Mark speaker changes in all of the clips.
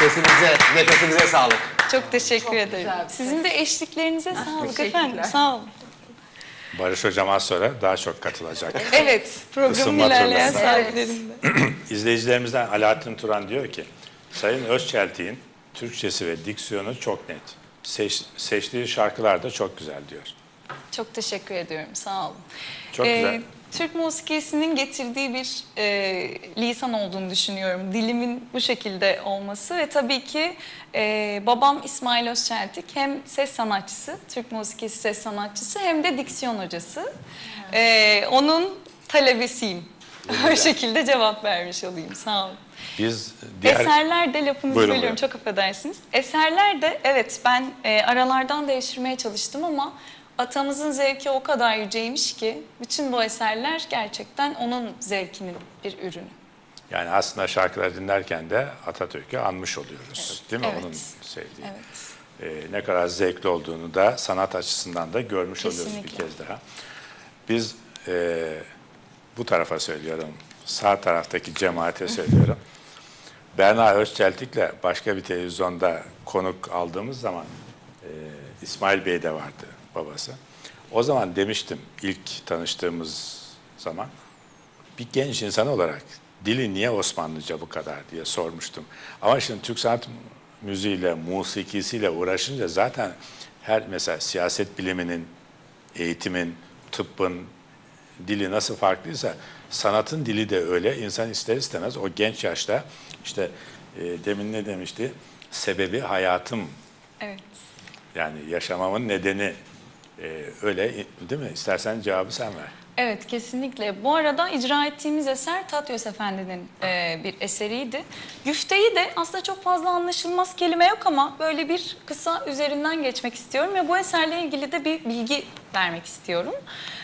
Speaker 1: Sesinize, nefesinize sağlık.
Speaker 2: Çok teşekkür ederim. Sizin de eşliklerinize sağlık efendim. Sağ olun.
Speaker 3: Barış Hocam az sonra daha çok katılacak.
Speaker 2: Evet, programın
Speaker 3: Isınma
Speaker 2: ilerleyen
Speaker 3: turlarına.
Speaker 2: saatlerinde.
Speaker 3: İzleyicilerimizden Alaaddin Turan diyor ki, Sayın Özçeltik'in Türkçesi ve diksiyonu çok net. Seçtiği şarkılar da çok güzel diyor.
Speaker 2: Çok teşekkür ediyorum, sağ olun.
Speaker 3: Çok güzel.
Speaker 2: Türk musikisinin getirdiği bir lisan olduğunu düşünüyorum. Dilimin bu şekilde olması ve tabii ki babam İsmail Özçeltik hem ses sanatçısı, Türk musikisi ses sanatçısı hem de diksiyon hocası. Onun talebesiyim. O şekilde cevap vermiş olayım, sağ olun.
Speaker 3: Biz
Speaker 2: Eserlerde lafınızı
Speaker 3: Buyurun,
Speaker 2: bölüyorum, çok affedersiniz. Eserlerde evet ben aralardan değiştirmeye çalıştım ama atamızın zevki o kadar yüceymiş ki bütün bu eserler gerçekten onun zevkinin bir ürünü.
Speaker 3: Yani aslında şarkıları dinlerken de Atatürk'ü anmış oluyoruz. Değil mi?
Speaker 2: Evet.
Speaker 3: Onun sevdiği.
Speaker 2: Evet.
Speaker 3: Ne kadar zevkli olduğunu da sanat açısından da görmüş oluyoruz bir
Speaker 2: Kesinlikle.
Speaker 3: kez daha. Biz bu tarafa söylüyorum, sağ taraftaki cemaate söylüyorum. Berna Özçeltik'le başka bir televizyonda konuk aldığımız zaman İsmail Bey de vardı, babası. O zaman demiştim ilk tanıştığımız zaman, bir genç insan olarak dili niye Osmanlıca bu kadar diye sormuştum. Ama şimdi Türk sanat müziğiyle, musikisiyle uğraşınca zaten mesela siyaset biliminin, eğitimin, tıbbın dili nasıl farklıysa sanatın dili de öyle. İnsan ister istemez o genç yaşta işte demin ne demişti? Sebebi hayatım.
Speaker 2: Evet.
Speaker 3: Yani yaşamamın nedeni öyle değil mi? İstersen cevabı sen ver.
Speaker 2: Evet, kesinlikle. Bu arada icra ettiğimiz eser Tatyos Efendi'nin bir eseriydi. Güfteyi de aslında çok fazla anlaşılmaz kelime yok ama böyle bir kısa üzerinden geçmek istiyorum ve bu eserle ilgili de bir bilgi vermek istiyorum.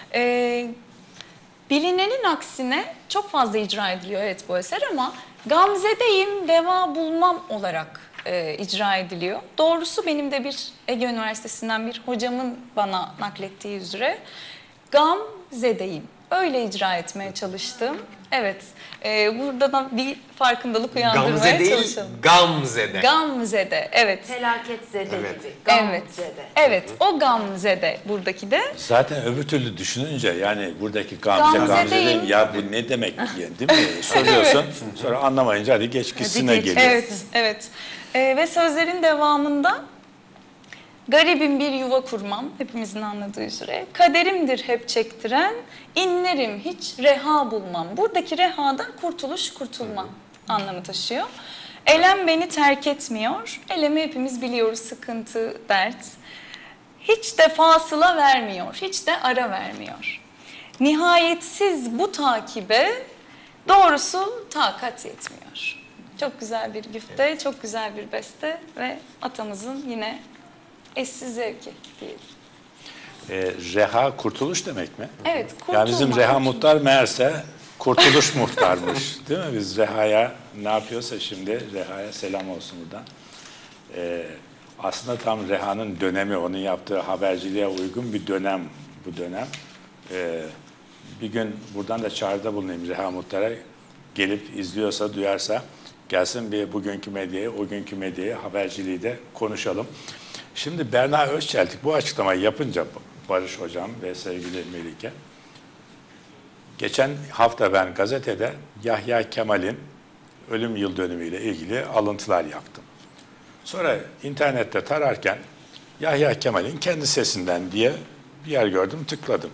Speaker 2: Bilinenin aksine çok fazla icra ediliyor evet bu eser ama Gamze'deyim deva bulmam olarak icra ediliyor. Doğrusu benim de bir Ege Üniversitesi'nden bir hocamın bana naklettiği üzere Gamze'deyim. Öyle icra etmeye çalıştım. Evet, burada da bir farkındalık uyandırmaya
Speaker 1: Gamze değil,
Speaker 2: çalışalım.
Speaker 1: Gamze'de.
Speaker 2: Gamze'de, evet.
Speaker 4: Felaketzede
Speaker 1: Evet.
Speaker 4: gibi.
Speaker 2: Evet,
Speaker 4: Gamze'de.
Speaker 2: evet. O Gamze'de buradaki de.
Speaker 3: Zaten öbür türlü düşününce yani buradaki
Speaker 2: Gamze
Speaker 3: Gamze
Speaker 2: değil.
Speaker 3: değil ya bu ne demek diye değil mi? Soruyorsun sonra anlamayınca hadi geç gitsine
Speaker 4: geç.
Speaker 3: geliyor.
Speaker 2: Evet, evet. Ve sözlerin devamında garibim bir yuva kurmam, hepimizin anladığı üzere. Kaderimdir hep çektiren, inlerim hiç reha bulmam. Buradaki reha da kurtuluş, kurtulma anlamı taşıyor. Elem beni terk etmiyor, elemi hepimiz biliyoruz, sıkıntı, dert. Hiç de fasıla vermiyor, hiç de ara vermiyor. Nihayetsiz bu takibe doğrusu takat yetmiyor. Çok güzel bir güfte, çok güzel bir beste ve atamızın yine eşsiz zevki diyelim.
Speaker 3: Reha kurtuluş demek mi?
Speaker 2: Evet, kurtulma.
Speaker 3: Yani bizim Reha Muhtar meğerse kurtuluş muhtarmış. Değil mi? Biz Reha'ya ne yapıyorsa şimdi Reha'ya selam olsun buradan. Aslında tam Reha'nın dönemi, onun yaptığı haberciliğe uygun bir dönem bu dönem. Bir gün buradan da çağrıda bulunayım Reha Muhtar'a. Gelip izliyorsa, duyarsa gelsin bir bugünkü medyayı, o günkü medyayı, haberciliği de konuşalım. Şimdi Berna Özçeltik bu açıklamayı yapınca Barış Hocam ve sevgili Melike, geçen hafta ben gazetede Yahya Kemal'in ölüm yıl dönümüyle ilgili alıntılar yaptım. Sonra internette tararken Yahya Kemal'in kendi sesinden diye bir yer gördüm, tıkladım.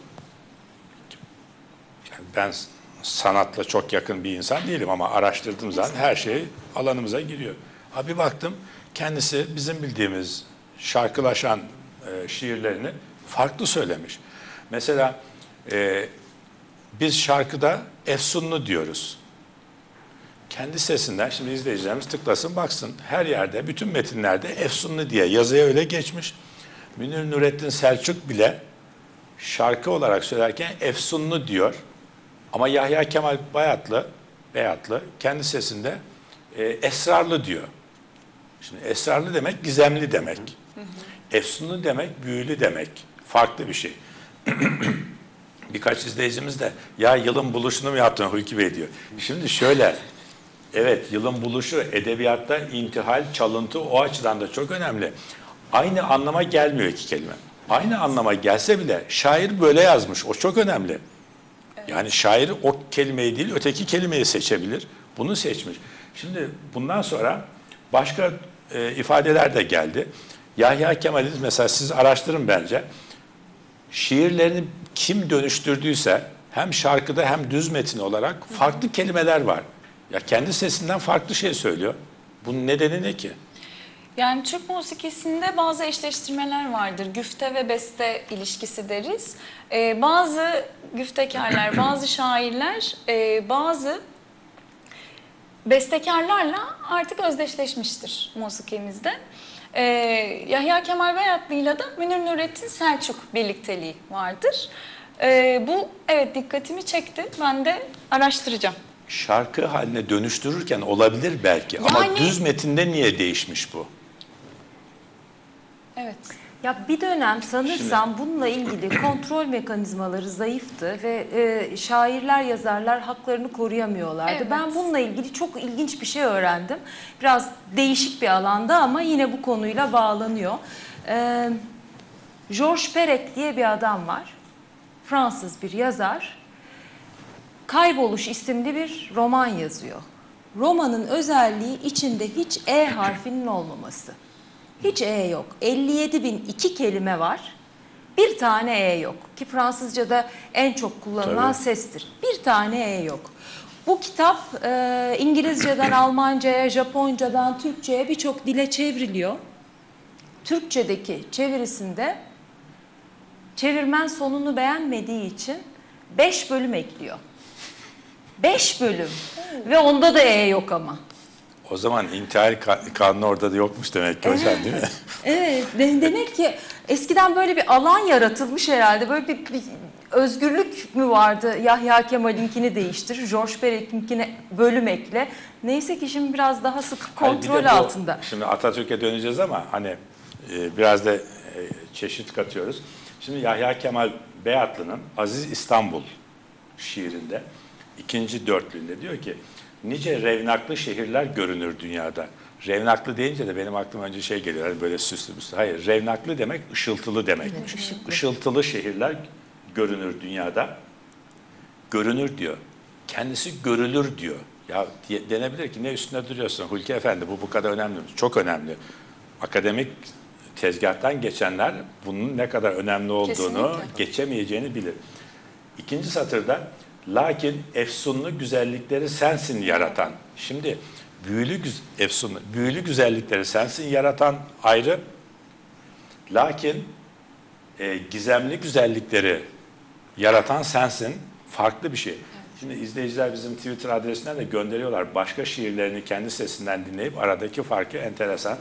Speaker 3: Yani ben sanatla çok yakın bir insan değilim ama araştırdığım zaman her şey alanımıza giriyor. Bir baktım kendisi bizim bildiğimiz şarkılaşan şiirlerini farklı söylemiş. Mesela biz şarkıda efsunlu diyoruz. Kendi sesinden, şimdi izleyicilerimiz tıklasın baksın, her yerde, bütün metinlerde efsunlu diye yazıya öyle geçmiş. Münir Nurettin Selçuk bile şarkı olarak söylerken efsunlu diyor. Ama Yahya Kemal Beyatlı kendi sesinde esrarlı diyor. Şimdi esrarlı demek gizemli demek. Efsunlu demek büyülü demek. Farklı bir şey. Birkaç izleyicimiz de ya yılın buluşunu mu yaptın Hulki Bey diyor. Şimdi şöyle Evet, yılın buluşu edebiyatta intihal, çalıntı o açıdan da çok önemli. Aynı anlama gelmiyor iki kelime. Aynı anlama gelse bile şair böyle yazmış. O çok önemli. Yani şair o kelimeyi değil öteki kelimeyi seçebilir. Bunu seçmiş. Şimdi bundan sonra başka ifadeler de geldi. Yahya Kemal'i mesela siz araştırın bence. Şiirlerini kim dönüştürdüyse hem şarkıda hem düz metin olarak farklı kelimeler var. Ya kendi sesinden farklı şey söylüyor. Bunun nedeni ne ki?
Speaker 2: Yani Türk musikisinde bazı eşleştirmeler vardır. Güfte ve beste ilişkisi deriz. Bazı güftekarlar, bazı şairler, bazı bestekarlarla artık özdeşleşmiştir musikimizde. Yahya Kemal Beyatlı'yla da Münir Nurettin Selçuk birlikteliği vardır. Bu evet dikkatimi çekti. Ben de araştıracağım.
Speaker 3: Şarkı haline dönüştürürken olabilir belki ama
Speaker 2: Yani-
Speaker 3: düz metinde niye değişmiş bu?
Speaker 2: Evet.
Speaker 4: Ya bir dönem sanırsam bununla ilgili kontrol mekanizmaları zayıftı ve şairler, yazarlar haklarını koruyamıyorlardı.
Speaker 2: Evet.
Speaker 4: Ben bununla ilgili çok ilginç bir şey öğrendim. Biraz değişik bir alanda ama yine bu konuyla bağlanıyor. Georges Perec diye bir adam var. Fransız bir yazar. Kayboluş isimli bir roman yazıyor. Romanın özelliği içinde hiç E harfinin olmaması. Hiç E yok. 57.002 kelime var. Bir tane E yok. Ki Fransızca'da en çok kullanılan
Speaker 3: Tabii.
Speaker 4: sestir. Bir tane E yok. Bu kitap İngilizceden Almanca'ya, Japoncadan Türkçe'ye birçok dile çevriliyor. Türkçedeki çevirisinde çevirmen sonunu beğenmediği için 5 bölüm ekliyor. 5 bölüm. Ve onda da E yok ama.
Speaker 3: O zaman intihal kanunu orada da yokmuş demek ki hocam değil mi?
Speaker 4: Evet, demek ki eskiden böyle bir alan yaratılmış herhalde. Böyle bir özgürlük mü vardı? Yahya Kemal'inkini değiştir, Georges Perec'inkine bölüm ekle. Neyse ki şimdi biraz daha sıkı
Speaker 3: Hayır, bir de
Speaker 4: kontrol
Speaker 3: bu-
Speaker 4: altında.
Speaker 3: Şimdi Atatürk'e döneceğiz ama hani biraz da çeşit katıyoruz. Şimdi Yahya Kemal Beyatlı'nın Aziz İstanbul şiirinde ikinci dörtlüğünde diyor ki nice revnaklı şehirler görünür dünyada. Revnaklı deyince de benim aklıma önce şey geliyor hani böyle süslü müslü. Hayır, revnaklı demek ışıltılı demekmiş. Işıltılı şehirler görünür dünyada. Görünür diyor. Kendisi görülür diyor. Ya denebilir ki ne üstüne duruyorsun Hulki Efendi bu kadar önemli mi? Çok önemli. Akademik tezgahtan geçenler bunun ne kadar önemli olduğunu
Speaker 2: Kesinlikle.
Speaker 3: geçemeyeceğini bilir. İkinci satırda lakin efsunlu güzellikleri sensin yaratan. Şimdi büyülü güzellikleri sensin yaratan ayrı. Lakin gizemli güzellikleri yaratan sensin farklı bir şey. Şimdi izleyiciler bizim Twitter adresinden de gönderiyorlar. Başka şiirlerini kendi sesinden dinleyip aradaki farkı enteresan.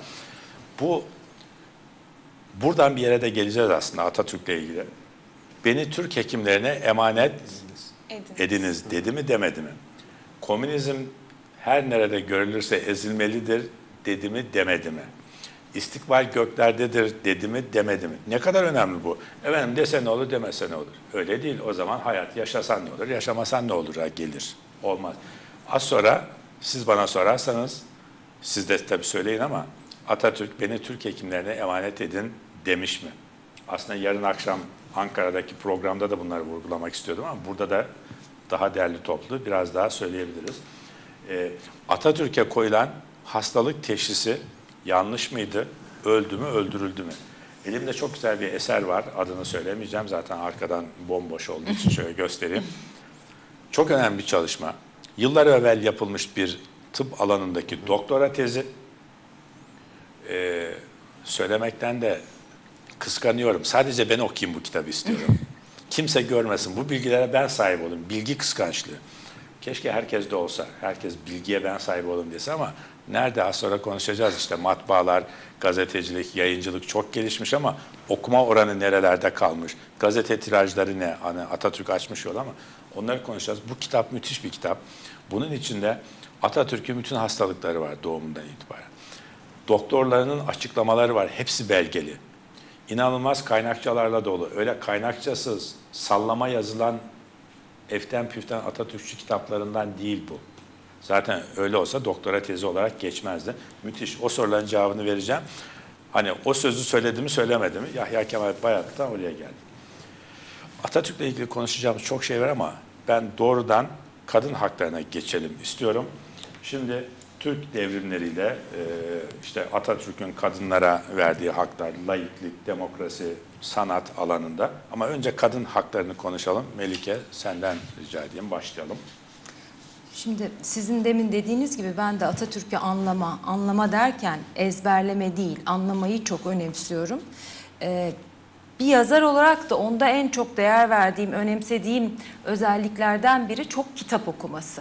Speaker 3: Buradan bir yere de geleceğiz aslında Atatürk'le ilgili. Beni Türk hekimlerine emanet ediniz dedi mi demedi mi? Komünizm her nerede görülürse ezilmelidir dedi mi demedi mi? İstikbal göklerdedir dedi mi demedi mi? Ne kadar önemli bu? Efendim dese ne olur demese ne olur? Öyle değil. O zaman hayat yaşasan ne olur, yaşamasan ne olur gelir. Olmaz. Az sonra siz bana sorarsanız siz de tabii söyleyin ama Atatürk beni Türk hekimlerine emanet edin demiş mi? Aslında yarın akşam Ankara'daki programda da bunları vurgulamak istiyordum ama burada da daha değerli toplu biraz daha söyleyebiliriz. Atatürk'e koyulan hastalık teşhisi yanlış mıydı? Öldü mü, öldürüldü mü? Elimde çok güzel bir eser var. Adını söylemeyeceğim. Zaten arkadan bomboş olduğu için şöyle göstereyim. Çok önemli bir çalışma. Yıllar evvel yapılmış bir tıp alanındaki doktora tezi. Söylemekten de kıskanıyorum. Sadece ben okuyayım bu kitabı istiyorum. Kimse görmesin. Bu bilgilere ben sahip olayım. Bilgi kıskançlığı. Keşke herkes de olsa. Herkes bilgiye ben sahip olayım dese ama nerede az sonra konuşacağız işte matbaalar, gazetecilik, yayıncılık çok gelişmiş ama okuma oranı nerelerde kalmış? Gazete tirajları ne? Hani Atatürk açmış yol ama onları konuşacağız. Bu kitap müthiş bir kitap. Bunun içinde Atatürk'ün bütün hastalıkları var doğumundan itibaren. Doktorlarının açıklamaları var. Hepsi belgeli. İnanılmaz kaynakçalarla dolu. Öyle kaynakçasız, sallama yazılan eften püften Atatürkçü kitaplarından değil bu. Zaten öyle olsa doktora tezi olarak geçmezdi. Müthiş. O soruların cevabını vereceğim. Hani o sözü söyledi mi söylemedi mi? Yahya Kemal Bayat'tan oraya geldi. Atatürk'le ilgili konuşacağımız çok şey var ama ben doğrudan kadın haklarına geçelim istiyorum. Şimdi Türk devrimleriyle işte Atatürk'ün kadınlara verdiği haklar, laiklik, demokrasi, sanat alanında. Ama önce kadın haklarını konuşalım. Melike, senden rica edeyim, başlayalım.
Speaker 4: Şimdi sizin demin dediğiniz gibi ben de Atatürk'ü anlama derken ezberleme değil, anlamayı çok önemsiyorum. Bir yazar olarak da onda en çok değer verdiğim, önemsediğim özelliklerden biri çok kitap okuması.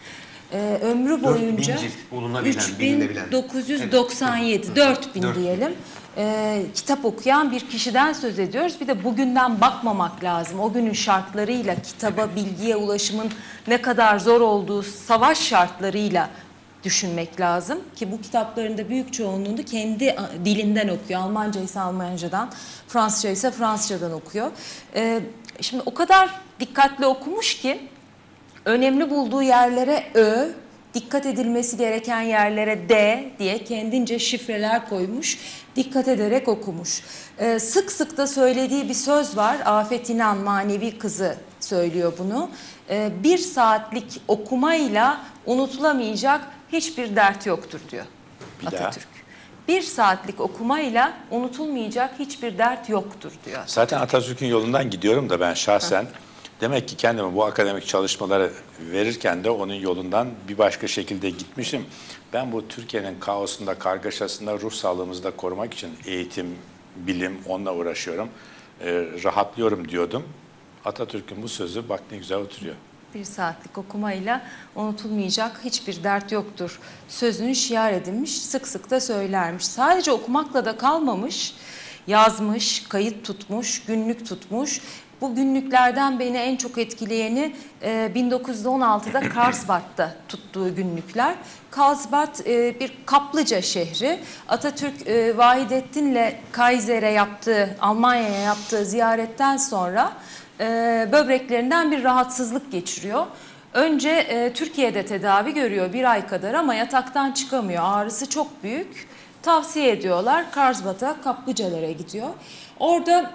Speaker 4: Ömrü boyunca
Speaker 1: 4000 cilt bulunabilen, bilinebilen.
Speaker 4: 3997,
Speaker 1: Evet.
Speaker 4: 4000
Speaker 1: 4000.
Speaker 4: diyelim. Kitap okuyan bir kişiden söz ediyoruz. Bir de bugünden bakmamak lazım. O günün şartlarıyla kitaba, bilgiye ulaşımın ne kadar zor olduğu savaş şartlarıyla düşünmek lazım. Ki bu kitapların da büyük çoğunluğunu kendi dilinden okuyor. Almanca ise Almancadan, Fransızca ise Fransızcadan okuyor. Şimdi o kadar dikkatli okumuş ki önemli bulduğu yerlere Ö, dikkat edilmesi gereken yerlere D diye kendince şifreler koymuş, dikkat ederek okumuş. Sık sık da söylediği bir söz var, Afet İnan manevi kızı söylüyor bunu. 1 saatlik okumayla unutulamayacak hiçbir dert yoktur diyor Atatürk. 1 saatlik okumayla unutulmayacak hiçbir dert yoktur diyor.
Speaker 3: Zaten Atatürk'ün yolundan gidiyorum da ben şahsen. Demek ki kendimi bu akademik çalışmaları verirken de onun yolundan bir başka şekilde gitmişim. Ben bu Türkiye'nin kaosunda, kargaşasında ruh sağlığımızı da korumak için eğitim, bilim, onunla uğraşıyorum. Rahatlıyorum diyordum. Atatürk'ün bu sözü bak ne güzel oturuyor.
Speaker 4: 1 saatlik okumayla unutulmayacak hiçbir dert yoktur sözünü şiar edilmiş, sık sık da söylermiş. Sadece okumakla da kalmamış, yazmış, kayıt tutmuş, günlük tutmuş. Bu günlüklerden beni en çok etkileyeni 1916'da Karlsbad'da tuttuğu günlükler. Karlsbad bir kaplıca şehri. Atatürk Vahidettin'le Kaiser'e yaptığı, Almanya'ya yaptığı ziyaretten sonra böbreklerinden bir rahatsızlık geçiriyor. Önce Türkiye'de tedavi görüyor 1 ay kadar ama yataktan çıkamıyor. Ağrısı çok büyük. Tavsiye ediyorlar. Karlsbad'a, kaplıcalara gidiyor. Orada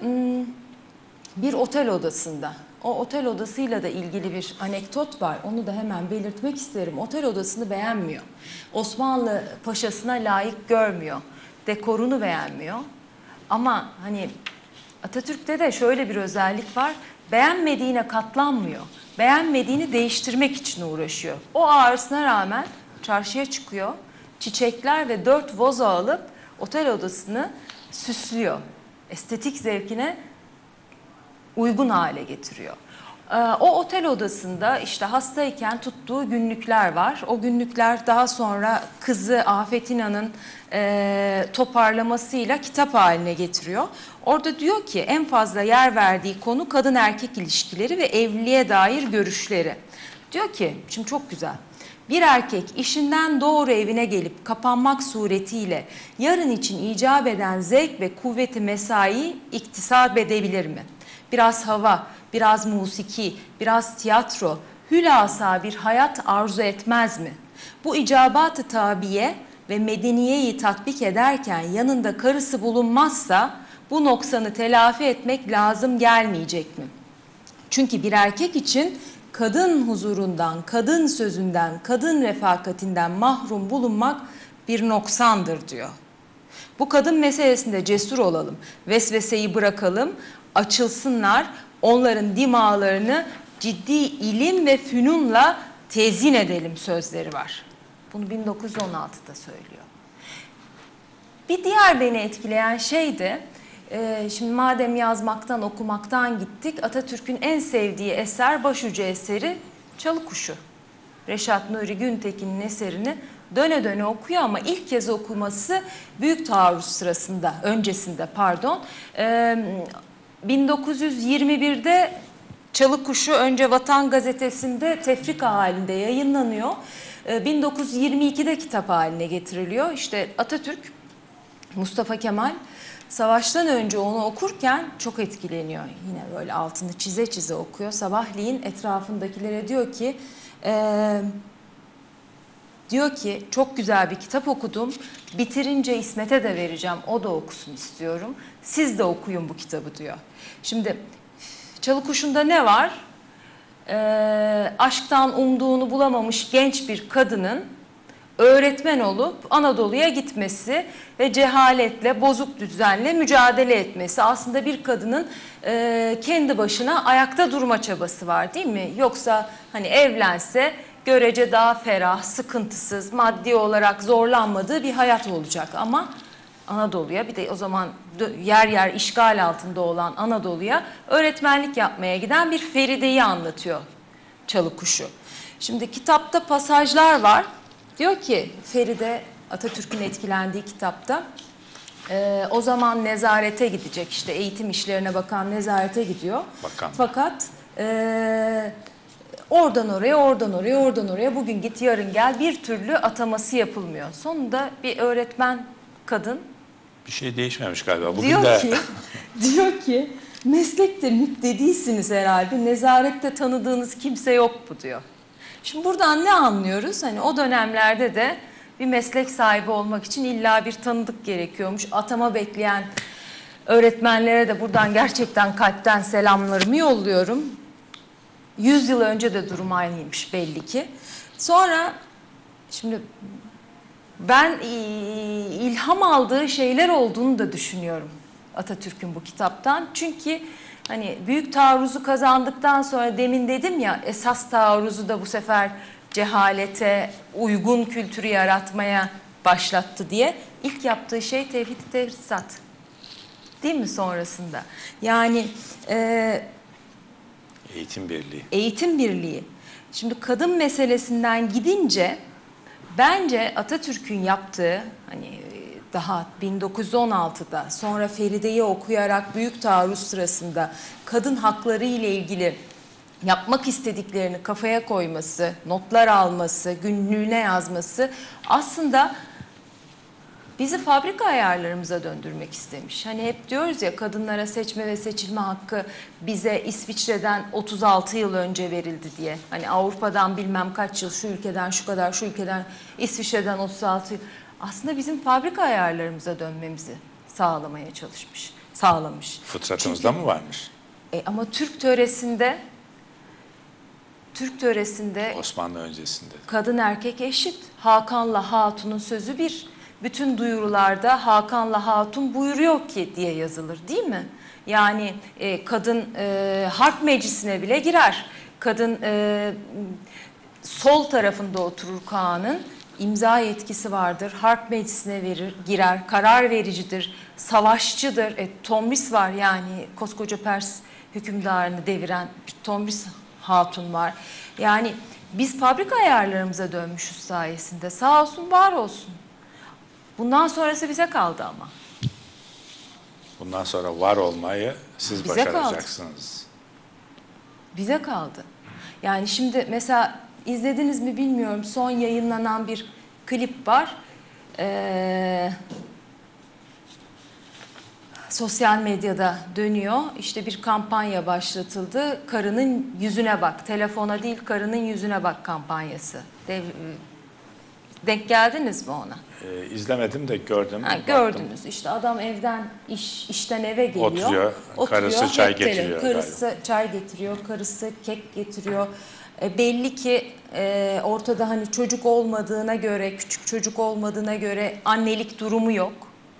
Speaker 4: bir otel odasında, o otel odasıyla da ilgili bir anekdot var. Onu da hemen belirtmek isterim. Otel odasını beğenmiyor. Osmanlı paşasına layık görmüyor. Dekorunu beğenmiyor. Ama hani Atatürk'te de şöyle bir özellik var. Beğenmediğine katlanmıyor. Beğenmediğini değiştirmek için uğraşıyor. O ağrısına rağmen çarşıya çıkıyor. Çiçekler ve 4 vazo alıp otel odasını süslüyor. Estetik zevkine uygun hale getiriyor. O otel odasında işte hastayken tuttuğu günlükler var. O günlükler daha sonra kızı Afet İnan'ın toparlamasıyla kitap haline getiriyor. Orada diyor ki en fazla yer verdiği konu kadın erkek ilişkileri ve evliliğe dair görüşleri. Diyor ki, şimdi çok güzel. Bir erkek işinden doğru evine gelip kapanmak suretiyle yarın için icap eden zevk ve kuvveti mesai iktisap edebilir mi? Biraz hava, biraz musiki, biraz tiyatro, hülasa bir hayat arzu etmez mi? Bu icabat-ı tabiye ve medeniyeyi tatbik ederken yanında karısı bulunmazsa bu noksanı telafi etmek lazım gelmeyecek mi? Çünkü bir erkek için kadın huzurundan, kadın sözünden, kadın refakatinden mahrum bulunmak bir noksandır diyor. Bu kadın meselesinde cesur olalım, vesveseyi bırakalım, açılsınlar, onların dimağlarını ciddi ilim ve fünunla tezyin edelim sözleri var. Bunu 1916'da söylüyor. Bir diğer beni etkileyen şey de, şimdi madem yazmaktan, okumaktan gittik, Atatürk'ün en sevdiği eser, başucu eseri Çalıkuşu. Reşat Nuri Güntekin'in eserini döne döne okuyor ama ilk kez okuması Büyük Taarruz sırasında, öncesinde pardon. 1921'de Çalıkuşu önce Vatan Gazetesi'nde tefrika halinde yayınlanıyor. 1922'de kitap haline getiriliyor. İşte Atatürk, Mustafa Kemal savaştan önce onu okurken çok etkileniyor. Yine böyle altını çize çize okuyor. Sabahleyin etrafındakilere diyor ki Diyor ki çok güzel bir kitap okudum. Bitirince İsmet'e de vereceğim. O da okusun istiyorum. Siz de okuyun bu kitabı diyor. Şimdi Çalı Kuşu'nda ne var? Aşktan umduğunu bulamamış genç bir kadının öğretmen olup Anadolu'ya gitmesi ve cehaletle, bozuk düzenle mücadele etmesi. Aslında bir kadının kendi başına ayakta durma çabası var, değil mi? Yoksa hani evlense görece daha ferah, sıkıntısız, maddi olarak zorlanmadığı bir hayat olacak. Ama Anadolu'ya, bir de o zaman yer yer işgal altında olan Anadolu'ya öğretmenlik yapmaya giden bir Feride'yi anlatıyor Çalı Kuşu. Şimdi kitapta pasajlar var. Diyor ki Feride, Atatürk'ün etkilendiği kitapta, o zaman nezarete gidecek, işte eğitim işlerine bakan nezarete gidiyor.
Speaker 3: Bakan.
Speaker 4: Fakat oradan oraya, oradan oraya, oradan oraya, bugün git yarın gel, bir türlü ataması yapılmıyor. Sonunda bir öğretmen kadın
Speaker 3: Bir şey değişmemiş galiba. Bugün
Speaker 4: diyor
Speaker 3: de
Speaker 4: ki, diyor ki meslekte müptedisiniz herhalde, nezarette tanıdığınız kimse yok mu diyor. Şimdi buradan ne anlıyoruz? Hani o dönemlerde de bir meslek sahibi olmak için illa bir tanıdık gerekiyormuş. Atama bekleyen öğretmenlere de buradan gerçekten kalpten selamlarımı yolluyorum. 100 yıl önce de durum aynıymış belli ki. Sonra şimdi ben ilham aldığı şeyler olduğunu da düşünüyorum Atatürk'ün bu kitaptan. Çünkü hani büyük taarruzu kazandıktan sonra, demin dedim ya, esas taarruzu da bu sefer cehalete uygun kültürü yaratmaya başlattı diye. İlk yaptığı şey tevhid-i tehrisat. Değil mi sonrasında? Yani
Speaker 3: eğitim birliği.
Speaker 4: eğitim birliği. Şimdi kadın meselesinden gidince bence Atatürk'ün yaptığı, hani daha 1916'da, sonra Feride'yi okuyarak büyük taarruz sırasında kadın hakları ile ilgili yapmak istediklerini kafaya koyması, notlar alması, günlüğüne yazması aslında bizi fabrika ayarlarımıza döndürmek istemiş. Hani hep diyoruz ya, kadınlara seçme ve seçilme hakkı bize İsviçre'den 36 yıl önce verildi diye. Hani Avrupa'dan bilmem kaç yıl, şu ülkeden şu kadar, şu ülkeden, İsviçre'den 36 yıl. Aslında bizim fabrika ayarlarımıza dönmemizi sağlamış.
Speaker 3: Fıtratımızda mı varmış?
Speaker 4: Ama Türk töresinde
Speaker 3: Osmanlı öncesinde.
Speaker 4: kadın erkek eşit. Hakan'la Hatun'un sözü bir. Bütün duyurularda Hakan'la Hatun buyuruyor ki diye yazılır, değil mi? Yani kadın harp meclisine bile girer. Kadın sol tarafında oturur Kaan'ın. İmza yetkisi vardır. Harp meclisine girer. Karar vericidir. Savaşçıdır. Tomris var, yani koskoca Pers hükümdarını deviren bir Tomris Hatun var. Yani biz fabrika ayarlarımıza dönmüşüz sayesinde. Sağ olsun, var olsun. Bundan sonrası bize kaldı ama.
Speaker 3: Bundan sonra var olmayı siz
Speaker 4: Bize
Speaker 3: başaracaksınız.
Speaker 4: Bize kaldı. Yani şimdi mesela izlediniz mi bilmiyorum, son yayınlanan bir klip var. Sosyal medyada dönüyor. İşte bir kampanya başlatıldı. Karının yüzüne bak. Telefona değil, karının yüzüne bak kampanyası. Denk geldiniz mi ona?
Speaker 3: İzlemedim de gördüm.
Speaker 4: Gördünüz. İşte adam işten eve geliyor.
Speaker 3: Oturuyor. Karısı çay getiriyor.
Speaker 4: Karısı çay getiriyor. Karısı kek getiriyor. Belli ki ortada hani çocuk olmadığına göre, küçük çocuk olmadığına göre annelik durumu yok.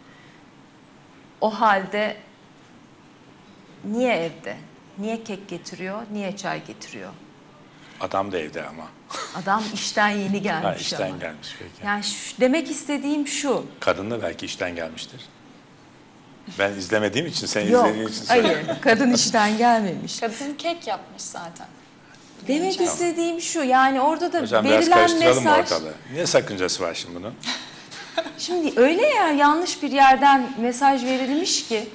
Speaker 4: O halde niye evde? Niye kek getiriyor? Niye çay getiriyor?
Speaker 3: Adam da evde ama.
Speaker 4: Adam işten yeni gelmiş
Speaker 3: Ha, işten
Speaker 4: ama.
Speaker 3: gelmiş peki.
Speaker 4: Yani demek istediğim şu.
Speaker 3: Kadın da belki işten gelmiştir. Ben izlemediğim için, sen
Speaker 4: Yok,
Speaker 3: izlediğin için söylüyorum.
Speaker 4: hayır. Kadın işten gelmemiş.
Speaker 2: Kadın kek yapmış zaten.
Speaker 4: Demek istediğim şu, yani orada da
Speaker 3: Hocam biraz
Speaker 4: verilen
Speaker 3: karıştıralım
Speaker 4: mesaj.
Speaker 3: ortalığı. Ne sakıncası var şimdi bunun?
Speaker 4: Şimdi öyle ya, yanlış bir yerden mesaj verilmiş ki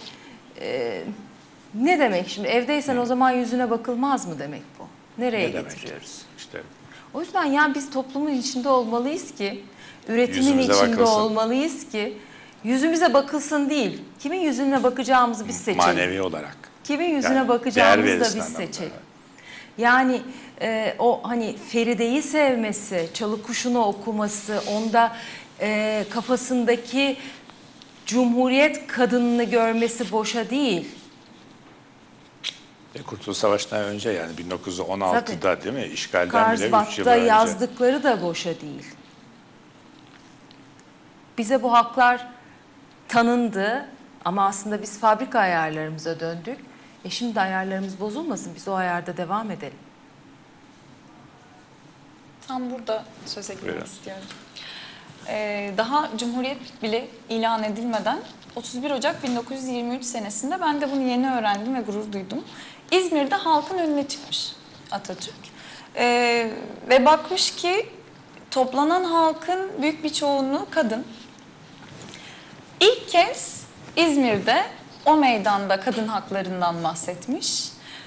Speaker 4: ne demek şimdi, evdeysen o zaman yüzüne bakılmaz mı demek bu? Nereye
Speaker 3: Ne demek?
Speaker 4: getiriyoruz?
Speaker 3: İşte
Speaker 4: O yüzden yani biz toplumun içinde olmalıyız ki, üretimin
Speaker 3: Yüzümüze
Speaker 4: içinde
Speaker 3: bakılsın.
Speaker 4: olmalıyız ki, yüzümüze bakılsın değil, kimin yüzüne bakacağımızı biz seçelim.
Speaker 3: manevi olarak.
Speaker 4: Kimin yüzüne
Speaker 3: Yani değer
Speaker 4: bakacağımızı da
Speaker 3: verirsin
Speaker 4: biz
Speaker 3: anlamında.
Speaker 4: seçelim. Yani o hani Feride'yi sevmesi, Çalı Kuşu'nu okuması, onda kafasındaki Cumhuriyet kadınını görmesi boşa değil.
Speaker 3: Kurtuluş Savaşı'ndan önce, yani 1916'da değil mi? İşgalden bile 3 yıl
Speaker 4: Karlsbad'da
Speaker 3: önce.
Speaker 4: yazdıkları da boşa değil. Bize bu haklar tanındı ama aslında biz fabrika ayarlarımıza döndük. Şimdi ayarlarımız bozulmasın, biz o ayarda devam edelim.
Speaker 2: Tam burada söze girmek
Speaker 3: Buyurun.
Speaker 2: istiyorum. Daha Cumhuriyet bile ilan edilmeden 31 Ocak 1923 senesinde, ben de bunu yeni öğrendim ve gurur duydum. İzmir'de halkın önüne çıkmış Atatürk. Ve bakmış ki toplanan halkın büyük bir çoğunluğu kadın. İlk kez İzmir'de o meydanda kadın haklarından bahsetmiş.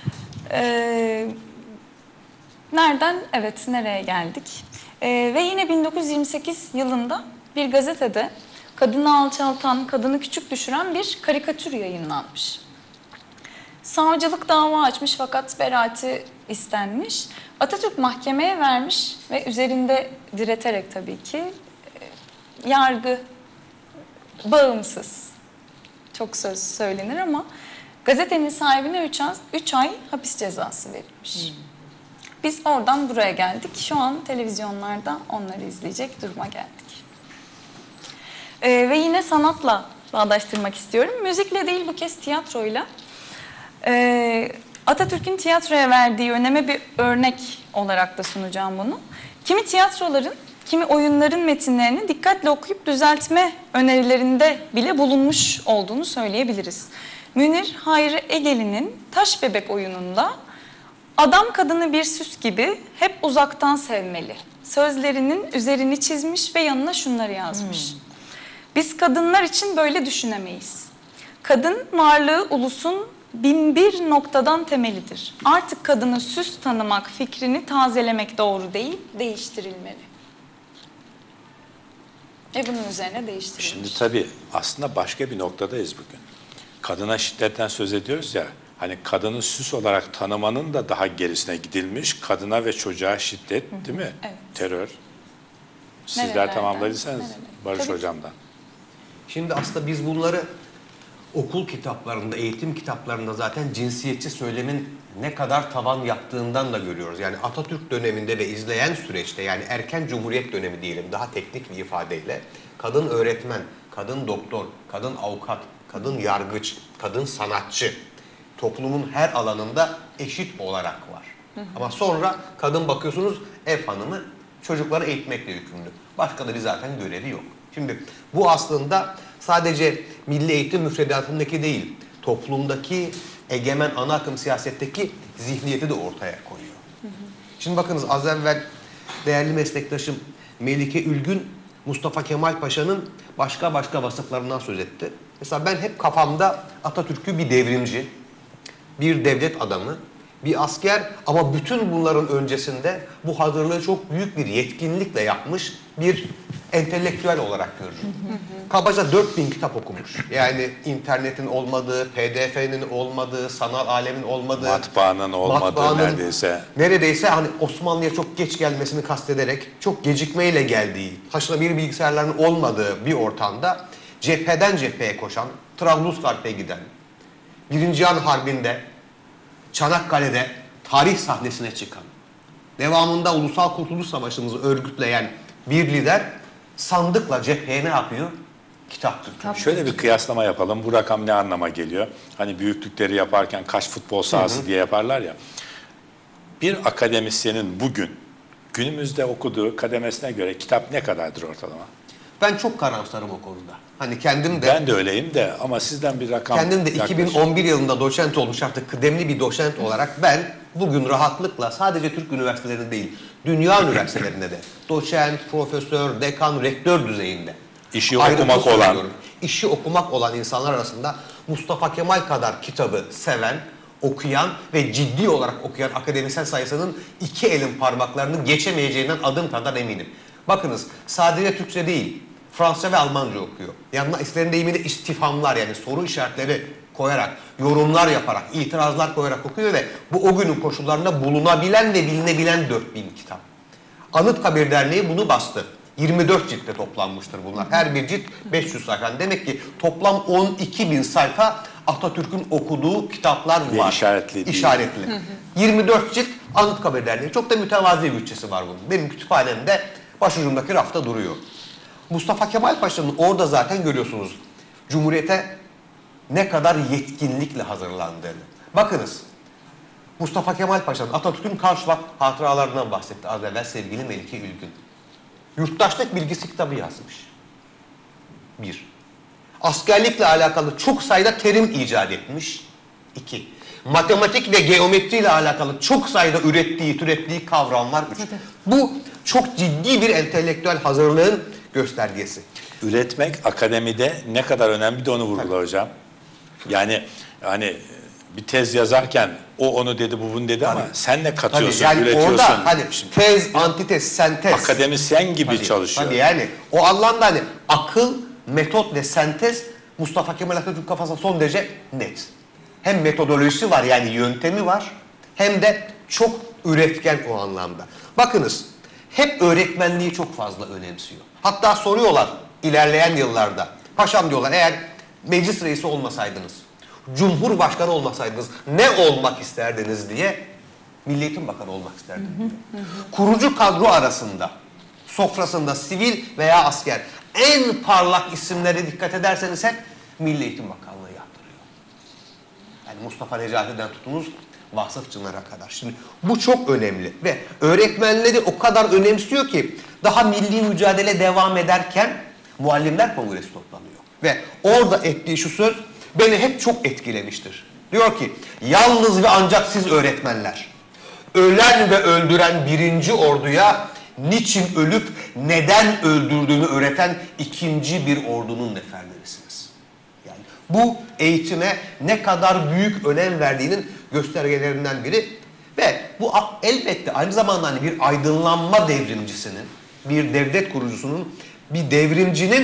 Speaker 2: Nereden? Evet, nereye geldik? Ve yine 1928 yılında bir gazetede kadını alçaltan, kadını küçük düşüren bir karikatür yayınlanmış. Savcılık dava açmış fakat beraati istenmiş. Atatürk mahkemeye vermiş ve üzerinde direterek tabii ki yargı bağımsız. Çok söz söylenir ama gazetenin sahibine 3 ay hapis cezası verilmiş. Biz oradan buraya geldik. Şu an televizyonlarda onları izleyecek duruma geldik. Ve yine sanatla bağdaştırmak istiyorum. Müzikle değil, bu kez tiyatroyla. Atatürk'ün tiyatroya verdiği öneme bir örnek olarak da sunacağım bunu. Kimi tiyatroların, kimi oyunların metinlerini dikkatle okuyup düzeltme önerilerinde bile bulunmuş olduğunu söyleyebiliriz. Münir Hayri Egeli'nin Taş Bebek oyununda adam kadını bir süs gibi hep uzaktan sevmeli sözlerinin üzerini çizmiş ve yanına şunları yazmış. Biz kadınlar için böyle düşünemeyiz. Kadın varlığı ulusun binbir noktadan temelidir. Artık kadını süs tanımak fikrini tazelemek doğru değil, değiştirilmeli. Ve bunun üzerine değiştirilmiş.
Speaker 3: Şimdi tabii aslında başka bir noktadayız bugün. Kadına şiddetten söz ediyoruz ya, hani kadını süs olarak tanımanın da daha gerisine gidilmiş, kadına ve çocuğa şiddet, değil mi?
Speaker 2: Evet.
Speaker 3: Terör. Sizler
Speaker 2: Nerelerden,
Speaker 3: tamamladıysanız
Speaker 2: nereler?
Speaker 3: Barış
Speaker 2: Tabii.
Speaker 3: Hocam'dan.
Speaker 1: Şimdi aslında biz bunları okul kitaplarında, eğitim kitaplarında zaten cinsiyetçi söylemin ne kadar tavan yaptığından da görüyoruz. Yani Atatürk döneminde ve izleyen süreçte, yani erken Cumhuriyet dönemi diyelim daha teknik bir ifadeyle, kadın öğretmen, kadın doktor, kadın avukat, kadın yargıç, kadın sanatçı toplumun her alanında eşit olarak var. Ama sonra kadın bakıyorsunuz ev hanımı, çocukları eğitmekle yükümlü. Başka da bir zaten görevi yok. Şimdi bu aslında sadece milli eğitim müfredatındaki değil, toplumdaki egemen ana akım siyasetteki zihniyeti de ortaya koyuyor. Şimdi bakınız, az evvel değerli meslektaşım Melike Ülgün, Mustafa Kemal Paşa'nın başka vasıflarından söz etti. Mesela ben hep kafamda Atatürk'ü bir devrimci, bir devlet adamı, bir asker, ama bütün bunların öncesinde bu hazırlığı çok büyük bir yetkinlikle yapmış bir entelektüel olarak görürüm. Kabaca 4000 kitap okumuş. Yani internetin olmadığı, PDF'nin olmadığı, sanal alemin olmadığı,
Speaker 3: Matbaanın olmadığı neredeyse.
Speaker 1: Neredeyse hani Osmanlı'ya çok geç gelmesini kastederek, çok gecikmeyle geldiği, taşınabilir bilgisayarların olmadığı bir ortamda cepheden cepheye koşan, Trablusgarp'e giden, 1. Cihan Harbi'nde, Çanakkale'de tarih sahnesine çıkan, devamında Ulusal Kurtuluş Savaşı'mızı örgütleyen bir lider sandıkla cepheye ne yapıyor? Kitap tutuyor.
Speaker 3: Şöyle bir kıyaslama yapalım. Bu rakam ne anlama geliyor? Hani büyüklükleri yaparken kaç futbol sahası diye yaparlar ya. Bir akademisyenin bugün günümüzde okuduğu kademesine göre kitap ne kadardır ortalama?
Speaker 1: Ben çok karamsarım o konuda. Hani kendim de
Speaker 3: Ben de öyleyim de, ama sizden bir rakam
Speaker 1: kendim de
Speaker 3: yaklaşık.
Speaker 1: 2011 yılında doçent olmuş, artık kıdemli bir doçent olarak ben bugün rahatlıkla sadece Türk üniversitelerinde değil, dünya üniversitelerinde de doçent, profesör, dekan, rektör düzeyinde
Speaker 3: İşi
Speaker 1: ayrıntı
Speaker 3: okumak olan,
Speaker 1: söylüyorum. İşi okumak olan insanlar arasında Mustafa Kemal kadar kitabı seven, okuyan ve ciddi olarak okuyan akademisyen sayısının 2 elin parmaklarını geçemeyeceğinden adım kadar eminim. Bakınız, sadece Türkçe değil, Fransızca ve Almanca okuyor. Yanına İslam deyimiyle istifhamlar, yani soru işaretleri koyarak, yorumlar yaparak, itirazlar koyarak okuyor ve bu o günün koşullarında bulunabilen ve bilinebilen 4000 kitap. Anıtkabir Derneği bunu bastı. 24 ciltte toplanmıştır bunlar. Her bir cilt 500 sayfa. Demek ki toplam 12.000 sayfa Atatürk'ün okuduğu kitaplar
Speaker 3: Ve
Speaker 1: var.
Speaker 3: işaretli değil.
Speaker 1: İşaretli. 24 cilt Anıtkabir Derneği. Çok da mütevazi bir bütçesi var bunun. Benim kütüphanemde başucumdaki rafta duruyor. Mustafa Kemal Paşa'nın orada zaten görüyorsunuz Cumhuriyete ne kadar yetkinlikle hazırlandığını. Bakınız Mustafa Kemal Paşa'nın Atatürk'ün Karşılak hatıralarından bahsetti az evvel sevgili Melike Ülgün. Yurttaşlık bilgisi kitabı yazmış. Bir. Askerlikle alakalı çok sayıda terim icat etmiş. İki. Matematik ve geometriyle alakalı çok sayıda türettiği kavramlar. Üç. Bu çok ciddi bir entelektüel hazırlığın göstergesi.
Speaker 3: Üretmek akademide ne kadar önemli de onu vurgular hocam. Yani hani bir tez yazarken o onu dedi, bu bunu dedi ama sen ne katıyorsun,
Speaker 1: yani
Speaker 3: üretiyorsun.
Speaker 1: orada hani tez, antitez, sentez.
Speaker 3: Akademisyen gibi çalışıyor.
Speaker 1: Tabii yani o anlamda hani akıl, metot ve sentez Mustafa Kemal Atatürk kafasında son derece net. Hem metodolojisi var yani yöntemi var hem de çok üretken o anlamda. Bakınız hep öğretmenliği çok fazla önemsiyor. Hatta soruyorlar ilerleyen yıllarda. Paşam diyorlar eğer meclis reisi olmasaydınız, cumhurbaşkanı olmasaydınız ne olmak isterdiniz diye Milli Eğitim Bakanı olmak isterdim diyor. Kurucu kadro arasında sofrasında sivil veya asker en parlak isimlere dikkat ederseniz hep Milli Eğitim Bakanlığı yaptırıyor. Yani Mustafa Necati'den tutunuz Vasıf Çınar'a kadar. Şimdi bu çok önemli ve öğretmenleri o kadar önemsiyor ki daha milli mücadele devam ederken Muallimler Kongresi toplanıyor. Ve orada ettiği şu söz beni hep çok etkilemiştir. Diyor ki yalnız ve ancak siz öğretmenler ölen ve öldüren 1. orduya niçin ölüp neden öldürdüğünü öğreten 2. bir ordunun neferlerisiniz. Yani bu eğitime ne kadar büyük önem verdiğinin göstergelerinden biri ve bu elbette aynı zamanda hani bir aydınlanma devrimcisinin, bir devlet kurucusunun, bir devrimcinin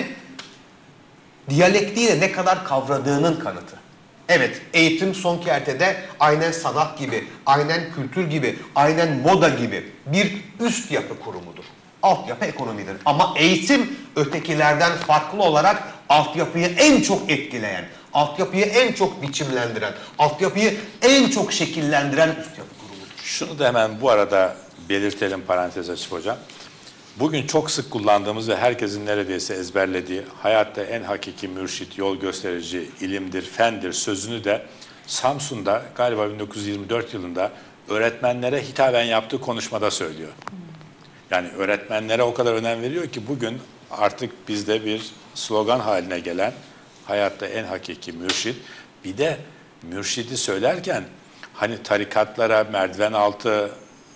Speaker 1: diyalektiğiyle ne kadar kavradığının kanıtı. Evet, eğitim son kertede aynen sanat gibi, aynen kültür gibi, aynen moda gibi bir üst yapı kurumudur. Altyapı ekonomidir. Ama eğitim ötekilerden farklı olarak altyapıyı en çok etkileyen, altyapıyı en çok biçimlendiren, altyapıyı en çok şekillendiren üst yapı kurumudur.
Speaker 3: Şunu da hemen bu arada belirtelim, parantez açıp hocam. Bugün çok sık kullandığımız ve herkesin neredeyse ezberlediği hayatta en hakiki mürşit, yol gösterici, ilimdir, fendir sözünü de Samsun'da galiba 1924 yılında öğretmenlere hitaben yaptığı konuşmada söylüyor. Yani öğretmenlere o kadar önem veriyor ki bugün artık bizde bir slogan haline gelen hayatta en hakiki mürşit. Bir de mürşidi söylerken hani tarikatlara, merdiven altı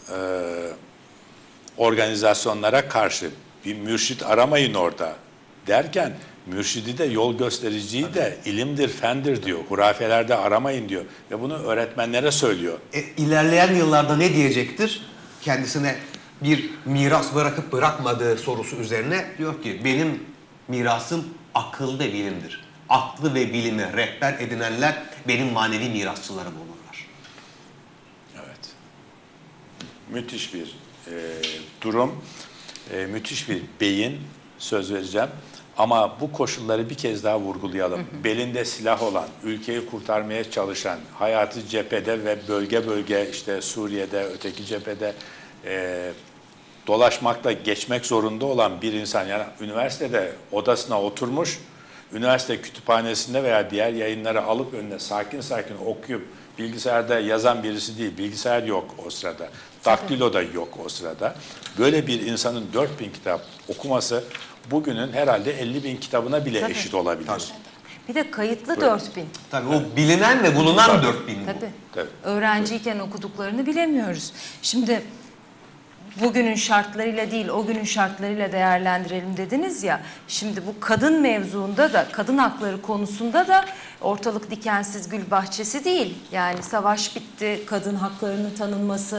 Speaker 3: organizasyonlara karşı bir mürşit aramayın orada derken mürşidi de yol göstericiyi de ilimdir, fendir diyor. Hurafelerde aramayın diyor. Ve bunu öğretmenlere söylüyor.
Speaker 1: İlerleyen yıllarda ne diyecektir? Kendisine bir miras bırakıp bırakmadığı sorusu üzerine diyor ki benim mirasım akıl ve bilimdir. Aklı ve bilimi rehber edinenler benim manevi mirasçılarım olurlar.
Speaker 3: Evet. Müthiş bir durum. Müthiş bir beyin, söz vereceğim. Ama bu koşulları bir kez daha vurgulayalım. Belinde silah olan, ülkeyi kurtarmaya çalışan, hayatı cephede ve bölge bölge işte Suriye'de, öteki cephede dolaşmakla geçmek zorunda olan bir insan, yani üniversitede odasına oturmuş, üniversite kütüphanesinde veya diğer yayınları alıp önüne sakin sakin okuyup bilgisayarda yazan birisi değil, bilgisayar yok o sırada, daktilo da yok o sırada. Böyle bir insanın 4000 kitap okuması bugünün herhalde 50.000 kitabına bile eşit olabilir.
Speaker 1: Tabii.
Speaker 4: Bir de kayıtlı 4000.
Speaker 1: Tabii o bilinen ve bulunan 4000 bu.
Speaker 4: Tabii. Öğrenciyken okuduklarını bilemiyoruz. Şimdi bugünün şartlarıyla değil, o günün şartlarıyla değerlendirelim dediniz ya. Şimdi bu kadın mevzuunda da, kadın hakları konusunda da ortalık dikensiz gül bahçesi değil. Yani savaş bitti, kadın haklarının tanınması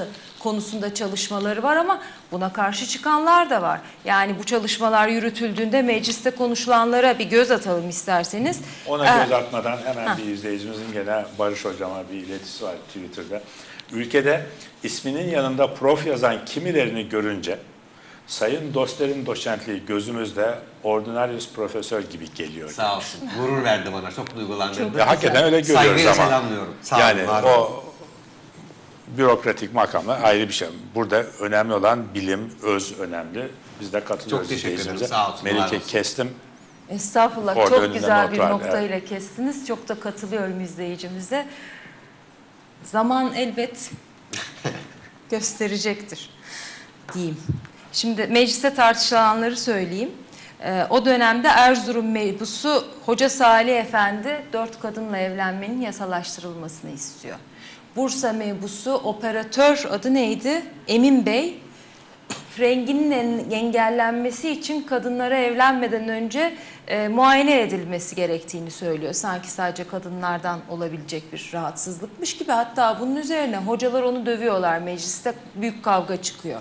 Speaker 4: konusunda çalışmaları var ama buna karşı çıkanlar da var. Yani bu çalışmalar yürütüldüğünde mecliste konuşulanlara bir göz atalım isterseniz.
Speaker 3: Ona göz atmadan hemen bir izleyicimizin gene Barış Hocam'a bir iletisi var Twitter'da. Ülkede isminin yanında prof yazan kimilerini görünce Sayın Dostler'in doçentliği gözümüzde ordinarius profesör gibi geliyor.
Speaker 1: Sağ olsun. Gurur verdi bana. Çok duygulandırdı.
Speaker 3: Ve hakikaten öyle görüyoruz
Speaker 1: Saygıyla
Speaker 3: ama.
Speaker 1: selamlıyorum. Sağ olun,
Speaker 3: Yani
Speaker 1: var olun.
Speaker 3: o bürokratik makamlar ayrı bir şey. Burada önemli olan bilim, öz önemli. Biz de katılıyoruz.
Speaker 1: Çok teşekkür ederim.
Speaker 3: izleyicimize.
Speaker 1: Sağ olsun, var
Speaker 3: Melike
Speaker 1: olsun.
Speaker 3: kestim.
Speaker 4: Estağfurullah,
Speaker 3: Orada
Speaker 4: çok
Speaker 3: önünde
Speaker 4: güzel
Speaker 3: not
Speaker 4: bir
Speaker 3: var,
Speaker 4: noktayla kestiniz. Çok da katılıyorum izleyicimize. Zaman elbet gösterecektir diyeyim. Şimdi mecliste tartışılanları söyleyeyim. O dönemde Erzurum mebusu Hoca Salih Efendi 4 kadınla evlenmenin yasalaştırılmasını istiyor. Bursa mebusu operatör adı neydi? Emin Bey. Renginin engellenmesi için kadınlara evlenmeden önce muayene edilmesi gerektiğini söylüyor. Sanki sadece kadınlardan olabilecek bir rahatsızlıkmış gibi. Hatta bunun üzerine hocalar onu dövüyorlar. Mecliste büyük kavga çıkıyor.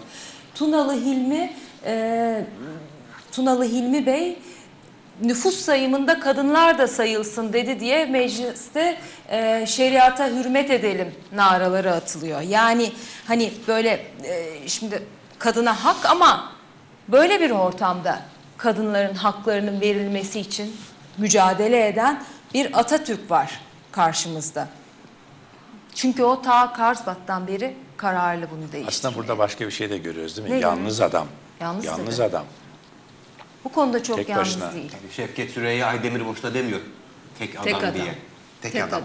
Speaker 4: Tunalı Hilmi Bey nüfus sayımında kadınlar da sayılsın dedi diye mecliste şeriata hürmet edelim naraları atılıyor. Yani hani böyle şimdi kadına hak ama böyle bir ortamda kadınların haklarının verilmesi için mücadele eden bir Atatürk var karşımızda. Çünkü o ta Karlsbad'dan beri kararlı bunu değiştirmeye.
Speaker 3: Aslında burada başka bir şey de görüyoruz değil mi?
Speaker 4: Ne
Speaker 3: Yalnız adam.
Speaker 4: Yalnız
Speaker 3: adam.
Speaker 4: Bu konuda çok
Speaker 3: Tek
Speaker 4: yalnız
Speaker 3: başına.
Speaker 4: değil.
Speaker 1: Şevket Süreyya Aydemir boşuna demiyor. Tek adam,
Speaker 4: Tek adam.
Speaker 1: diye.
Speaker 4: Tek adam.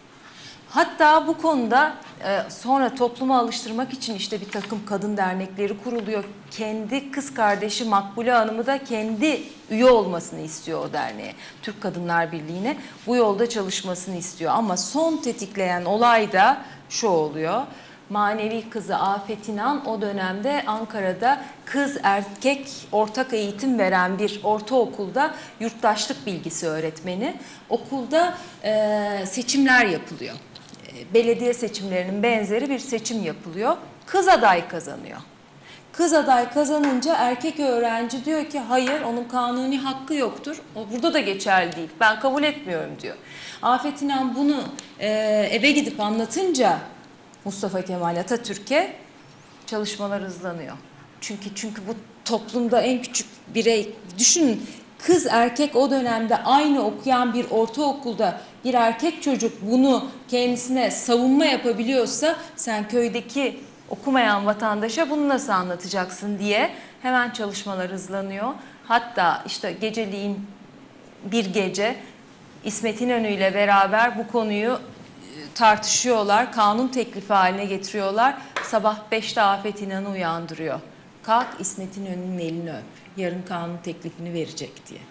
Speaker 4: Hatta bu konuda sonra topluma alıştırmak için işte bir takım kadın dernekleri kuruluyor. Kendi kız kardeşi Makbule Hanım'ı da kendi üye olmasını istiyor o derneğe. Türk Kadınlar Birliği'ne bu yolda çalışmasını istiyor. Ama son tetikleyen olay da şu oluyor. Manevi kızı Afet İnan o dönemde Ankara'da kız erkek ortak eğitim veren bir ortaokulda yurttaşlık bilgisi öğretmeni. Okulda seçimler yapılıyor. Belediye seçimlerinin benzeri bir seçim yapılıyor. Kız aday kazanıyor. Kız aday kazanınca erkek öğrenci diyor ki hayır onun kanuni hakkı yoktur. O burada da geçerli değil. Ben kabul etmiyorum diyor. Afet İnan bunu eve gidip anlatınca Mustafa Kemal Atatürk'e çalışmalar hızlanıyor. Çünkü bu toplumda en küçük birey, düşünün kız erkek o dönemde aynı okuyan bir ortaokulda bir erkek çocuk bunu kendisine savunma yapabiliyorsa sen köydeki okumayan vatandaşa bunu nasıl anlatacaksın diye hemen çalışmalar hızlanıyor. Hatta işte geceliğin bir gece İsmet İnönü ile beraber bu konuyu tartışıyorlar, kanun teklifi haline getiriyorlar. Sabah 5'te Afet İnan'ı uyandırıyor. Kalk İsmet İnönü'nün elini öp. Yarın kanun teklifini verecek diye.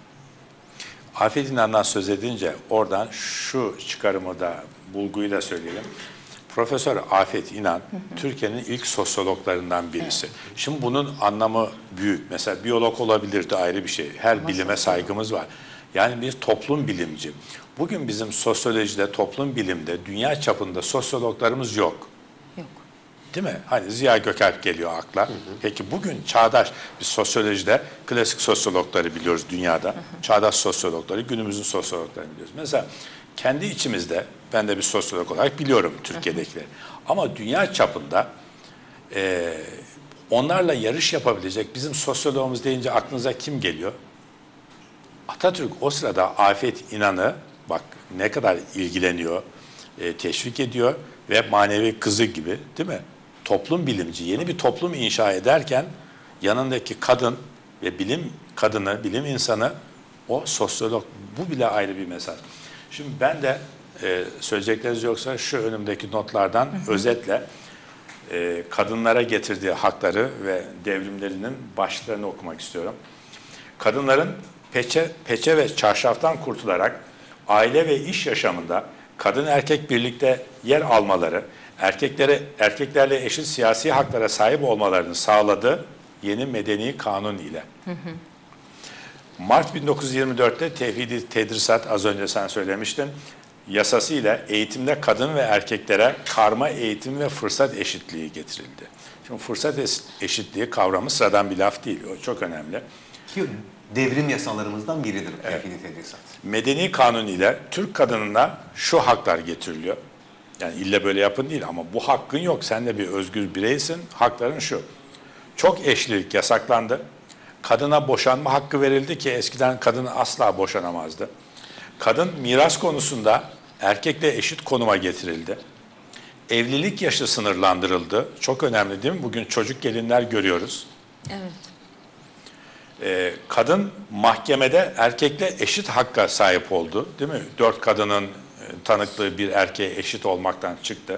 Speaker 3: Afet İnan'dan söz edince oradan şu çıkarımı da bulguyu da söyleyelim. Profesör Afet İnan Türkiye'nin ilk sosyologlarından birisi. Evet. Şimdi bunun anlamı büyük. Mesela biyolog olabilirdi ayrı bir şey. Her bilime saygımız var. Yani bir toplum bilimci. Bugün bizim sosyolojide, toplum bilimde, dünya çapında sosyologlarımız yok.
Speaker 4: Yok.
Speaker 3: Değil mi? Hani Ziya Gökalp geliyor akla. Peki bugün çağdaş biz sosyolojide klasik sosyologları biliyoruz dünyada. Çağdaş sosyologları, günümüzün sosyologlarını biliyoruz. Mesela kendi içimizde, ben de bir sosyolog olarak biliyorum Türkiye'dekileri. Ama dünya çapında onlarla yarış yapabilecek bizim sosyologumuz deyince aklınıza kim geliyor? Atatürk o sırada Afet İnan'ı bak ne kadar ilgileniyor, teşvik ediyor ve manevi kızı gibi değil mi? Toplum bilimci, yeni bir toplum inşa ederken yanındaki kadın ve bilim kadını, bilim insanı o sosyolog. Bu bile ayrı bir mesaj. Şimdi ben de söyleyecekleriniz yoksa şu önümdeki notlardan özetle kadınlara getirdiği hakları ve devrimlerinin başlarını okumak istiyorum. Kadınların peçe ve çarşaftan kurtularak aile ve iş yaşamında kadın erkek birlikte yer almaları, erkeklerle eşit siyasi haklara sahip olmalarını sağladı yeni medeni kanun ile. Mart 1924'te tevhid-i tedrisat az önce sen söylemiştin. yasası ile eğitimde kadın ve erkeklere karma eğitim ve fırsat eşitliği getirildi. Şimdi fırsat eşitliği kavramı sıradan bir laf değil. O çok önemli.
Speaker 1: Ki devrim yasalarımızdan biridir Efili Tedrisat.
Speaker 3: Medeni kanun ile Türk kadınına şu haklar getiriliyor. Yani illa böyle yapın değil ama bu hakkın yok. Sen de bir özgür bireysin. Hakların şu. Çok eşlilik yasaklandı. Kadına boşanma hakkı verildi ki eskiden kadın asla boşanamazdı. Kadın miras konusunda erkekle eşit konuma getirildi. Evlilik yaşı sınırlandırıldı. Çok önemli değil mi? Bugün çocuk gelinler görüyoruz.
Speaker 4: Evet.
Speaker 3: Kadın mahkemede erkekle eşit hakka sahip oldu. Değil mi? 4 kadının tanıklığı bir erkeğe eşit olmaktan çıktı.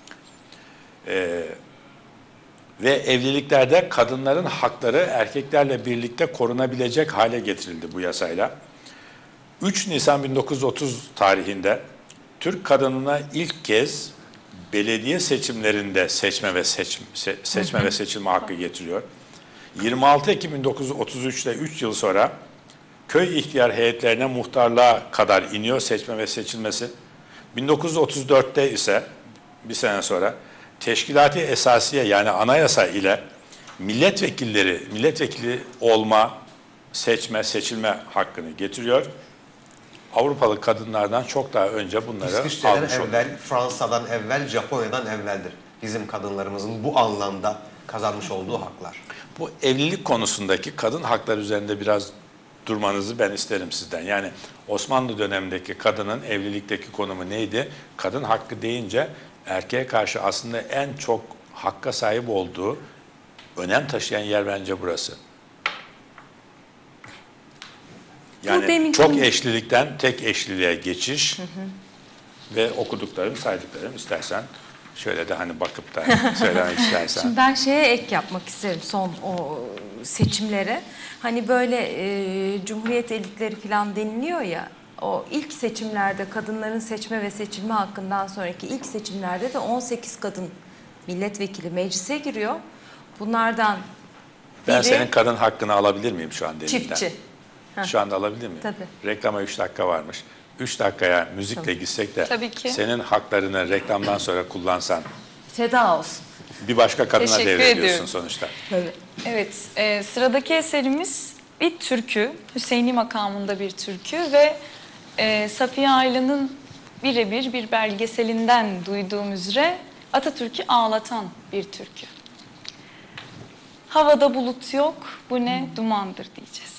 Speaker 3: Ve evliliklerde kadınların hakları erkeklerle birlikte korunabilecek hale getirildi bu yasayla. 3 Nisan 1930 tarihinde Türk kadınına ilk kez belediye seçimlerinde seçme ve seçilme hakkı getiriyor. 26 Ekim 1933'te 3 yıl sonra köy ihtiyar heyetlerine muhtarlığa kadar iniyor seçme ve seçilmesi. 1934'te ise bir sene sonra Teşkilat-ı Esasiye yani anayasa ile milletvekili olma, seçme, seçilme hakkını getiriyor. Avrupalı kadınlardan çok daha önce bunları
Speaker 1: İsviçre'den
Speaker 3: almış oluyor.
Speaker 1: evvel, Fransa'dan evvel, Japonya'dan evveldir. Bizim kadınlarımızın bu anlamda kazanmış olduğu haklar.
Speaker 3: Bu evlilik konusundaki kadın hakları üzerinde biraz durmanızı ben isterim sizden. Yani Osmanlı dönemindeki kadının evlilikteki konumu neydi? Kadın hakkı deyince erkeğe karşı aslında en çok hakka sahip olduğu, önem taşıyan yer bence burası. Yani çok eşlilikten tek eşliliğe geçiş ve okuduklarım, saydıklarım istersen şöyle de hani bakıp da söylemek istersen.
Speaker 4: Şimdi ben şeye ek yapmak isterim son o seçimlere. Hani böyle Cumhuriyet elitleri falan deniliyor ya. O ilk seçimlerde kadınların seçme ve seçilme hakkından sonraki ilk seçimlerde de 18 kadın milletvekili meclise giriyor. Bunlardan
Speaker 3: Ben
Speaker 4: biri
Speaker 3: senin kadın hakkını alabilir miyim şu an derinden?
Speaker 4: çiftçi.
Speaker 3: Şu anda alabilir miyim?
Speaker 4: Tabii.
Speaker 3: Reklama 3 dakika varmış. 3 dakikaya müzikle gitsek de
Speaker 2: Tabii ki.
Speaker 3: senin haklarını reklamdan sonra kullansan
Speaker 4: Feda olsun.
Speaker 3: bir başka kadına
Speaker 2: Teşekkür
Speaker 3: devrediyorsun
Speaker 2: ediyorum.
Speaker 3: sonuçta.
Speaker 4: Tabii.
Speaker 2: Evet, sıradaki eserimiz bir türkü, Hüseyini makamında bir türkü ve Safiye Aylı'nın birebir bir belgeselinden duyduğum üzere Atatürk'ü ağlatan bir türkü. Havada bulut yok, bu ne dumandır diyeceğiz.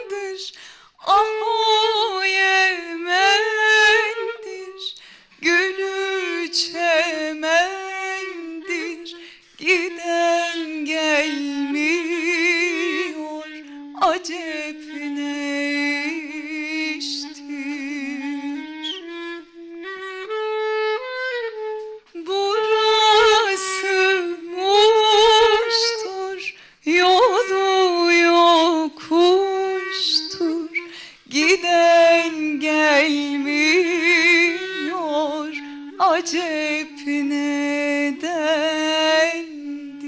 Speaker 5: Gün acep nedendir?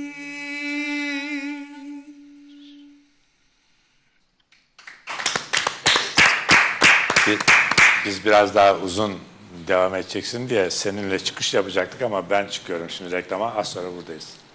Speaker 3: Biz biraz daha uzun devam edeceksin diye seninle çıkış yapacaktık ama ben çıkıyorum şimdi reklama. Az sonra buradayız.